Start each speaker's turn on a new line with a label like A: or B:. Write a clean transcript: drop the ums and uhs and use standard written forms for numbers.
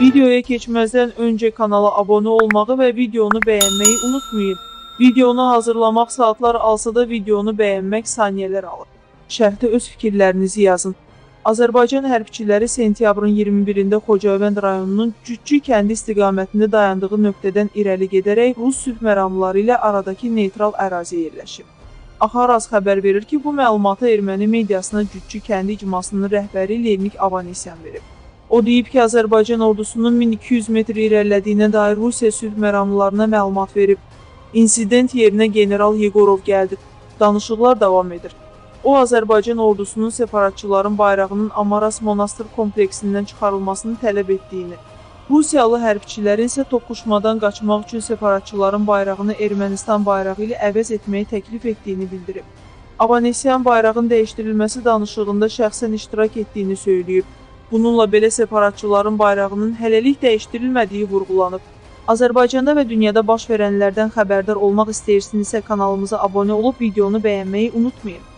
A: Videoya keçməzdən öncə kanala abunə olmağı və videonu bəyənməyi unutmayın. Videonu hazırlamaq saatlar alsa da videonu bəyənmək saniyələr alır. Şərhdə öz fikirlərinizi yazın. Azərbaycan hərbçiləri sentyabrın 21-də Xocavənd rayonunun Cütçü kəndi istiqamətində dayandığı nöqtədən irəli gedərək Rus sülh məramları ilə aradakı neytral əraziyə yerləşib. Axaraz xəbər verir ki, bu məlumatı erməni mediasına Cütçü kəndi icmasının rəhbəri Leynik Avanesyan verib. O deyib ki, Azərbaycan ordusunun 1200 metr irəlilədiyinə dair Rusiya sülh məramlarına məlumat verib. İnsident yerinə general Yegorov gəldi. Danışıqlar davam edir. O, Azərbaycan ordusunun separatçıların bayrağının Amaras Monastır kompleksindən çıxarılmasını tələb etdiyini, Rusiyalı hərbçilərin isə toqquşmadan qaçmaq üçün separatçıların bayrağını Ermənistan bayrağı ilə əvəz etməyi təklif etdiyini bildirib. Avanesyan bayrağın dəyişdirilməsi danışığında şəxsən iştirak etdiyini söyləyib. Bununla belə separatçıların bayrağının hələlik dəyişdirilmədiyi vurğulanıb. Azərbaycanda və dünyada baş verənlərdən xəbərdar olmaq istəyirsinizsə kanalımıza abunə olub videonu bəyənməyi unutmayın.